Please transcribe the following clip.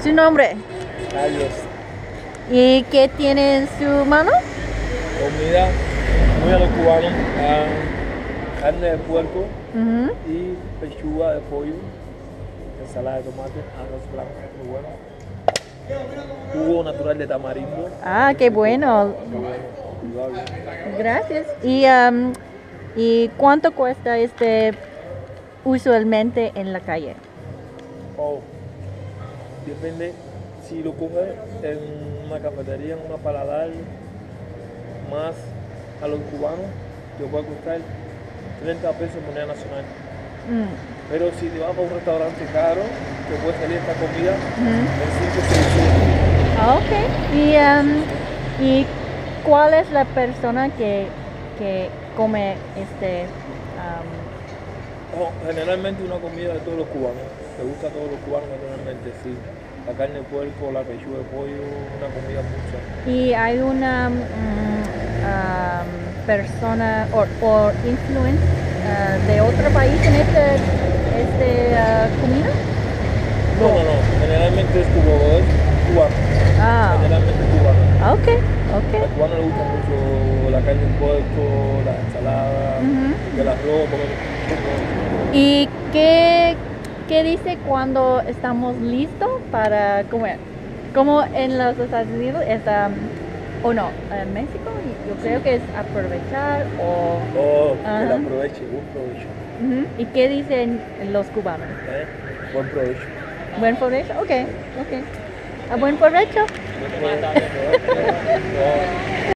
¿Su nombre? Carlos. ¿Y qué tiene en su mano? Comida muy a los cubanos. Carne de puerco Ujú. y pechuga de pollo. Ensalada de tomate, arroz blanco, muy bueno. Jugo natural de tamarindo. Ah, qué bueno. Muy bueno, saludable. Gracias. ¿Y cuánto cuesta usualmente en la calle? Oh, depende si lo coges en una cafetería, en una paladar, más a los cubanos, te puede costar 30 pesos moneda nacional. Mm, Pero si te vas a un restaurante caro, te puede salir esta comida ujú. en 5 o 6 euros. Ah, ok. ¿Y cuál es la persona que come Oh, generalmente una comida de todos los cubanos. Te gusta a todos los cubanos generalmente, sí. La carne de puerco, la pechuga de pollo, una comida mucha. y hay una persona o influence de otro país en comida? No. Generalmente es cubano. Ah, Generalmente cubano. ok, ok. Al cubano le gusta mucho la carne de puerco, la ensalada, Ujú. el arroz, comer. ¿Y qué dice cuando estamos listos para comer? Como en los Estados Unidos o no, en México yo creo que es aprovechar o... Oh, que Ajá. la aproveche, buen provecho. Ujú. ¿Y qué dicen los cubanos? ¿Eh? Buen provecho. ¿Buen provecho? Ok, ok. ¿A buen provecho? Buen provecho.